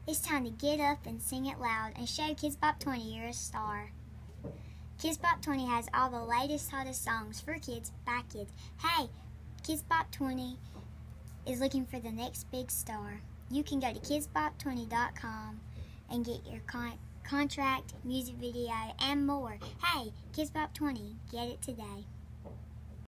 It's time to get up and sing it loud and show Kidz Bop 20 you're a star. Kidz Bop 20 has all the latest, hottest songs for kids by kids. Hey, Kidz Bop 20 is looking for the next big star. You can go to kidzbop20.com and get your contract, music video, and more. Hey, Kidz Bop 20, get it today.